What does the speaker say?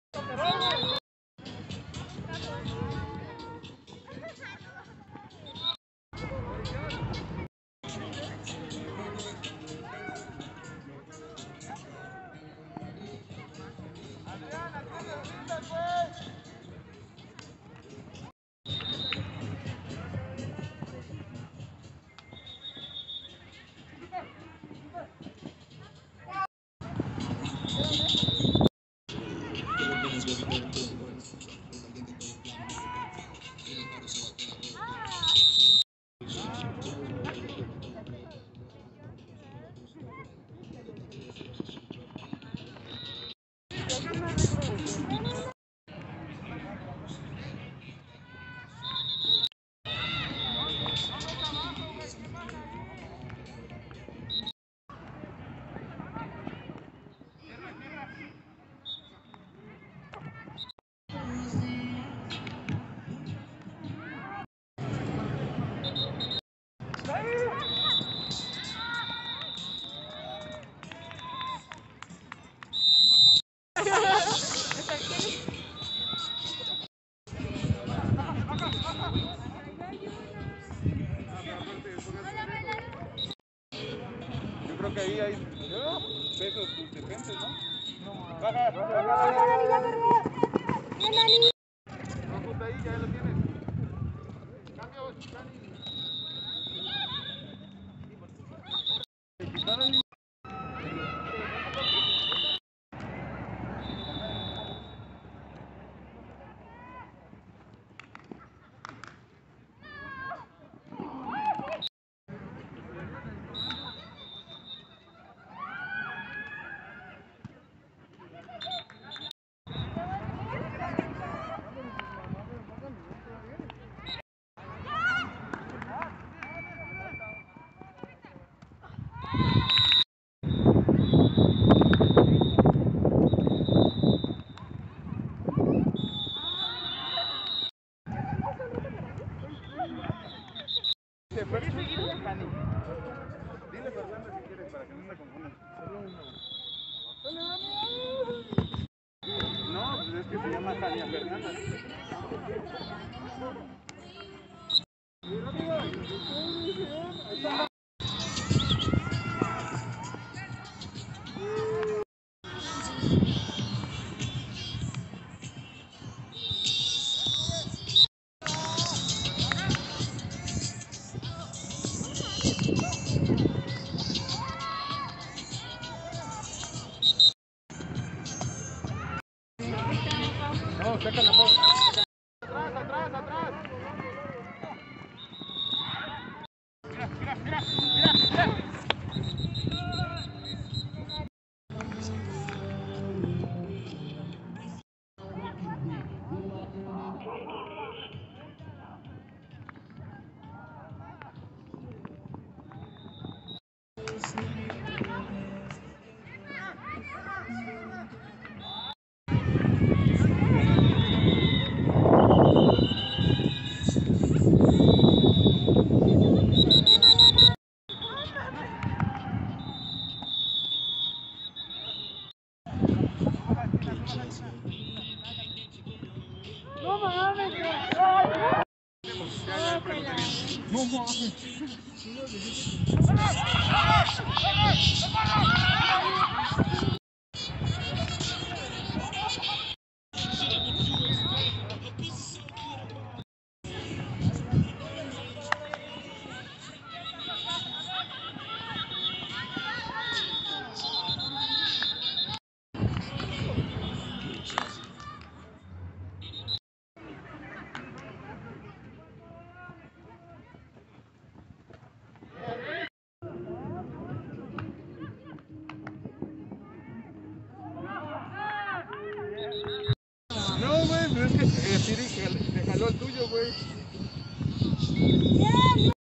Yo creo que ahí hay pesos defensas, ¿no? ¡Baja, Dani, ya corrió! ¡Bien, Dani! No, justo ahí, ya lo tienes. Cambio, Dani. Dile Fernanda si quieres para que no se confundan. No, pues es que se llama Tania Fernanda. No, saca la bola. Atrás, atrás, atrás. Mira, mira, mira, mira, mira. ¡No mames! No mames. No, güey, pero es que Siri te jaló el tuyo, güey.